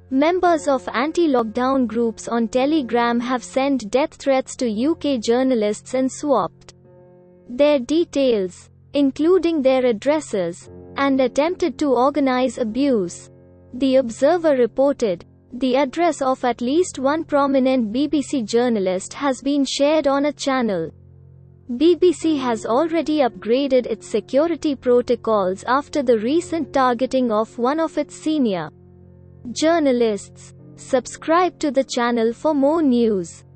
Members of anti-lockdown groups on Telegram have sent death threats to UK journalists and swapped their details, including their addresses, and attempted to organize abuse. The Observer reported, the address of at least one prominent BBC journalist has been shared on a channel. BBC has already upgraded its security protocols after the recent targeting of one of its senior journalists. Subscribe to the channel for more news.